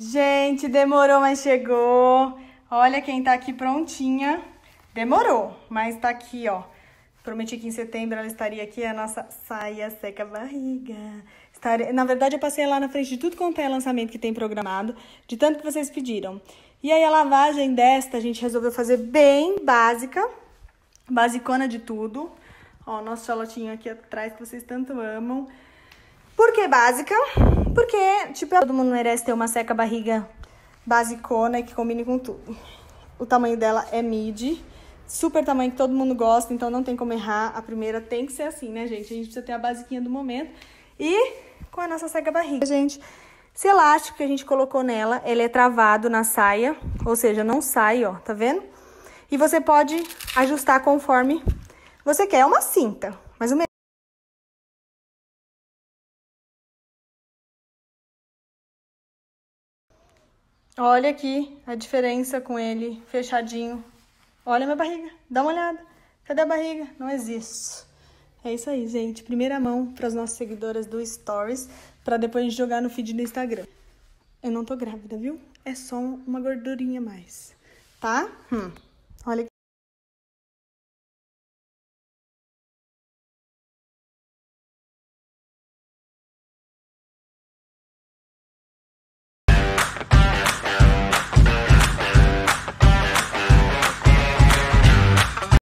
Gente, demorou, mas chegou. Olha quem tá aqui prontinha. Demorou, mas tá aqui, ó. Prometi que em setembro ela estaria aqui, a nossa saia seca barriga. Na verdade, eu passei lá na frente de tudo quanto é lançamento que tem programado, de tanto que vocês pediram. E aí a lavagem desta, a gente resolveu fazer bem básica, basicona de tudo. Ó, nosso xalotinho aqui atrás que vocês tanto amam. Por que básica? Porque, tipo, todo mundo merece ter uma seca barriga basicona e que combine com tudo. O tamanho dela é midi, super tamanho que todo mundo gosta, então não tem como errar. A primeira tem que ser assim, né, gente? A gente precisa ter a basiquinha do momento. E com a nossa seca barriga, gente, esse elástico que a gente colocou nela, ele é travado na saia, ou seja, não sai, ó, tá vendo? E você pode ajustar conforme você quer. É uma cinta, mas o olha aqui a diferença com ele fechadinho. Olha a minha barriga, dá uma olhada. Cadê a barriga? Não existe. É isso aí, gente. Primeira mão para as nossas seguidoras do Stories, para depois a gente jogar no feed do Instagram. Eu não tô grávida, viu? É só uma gordurinha a mais, tá? Olha aqui.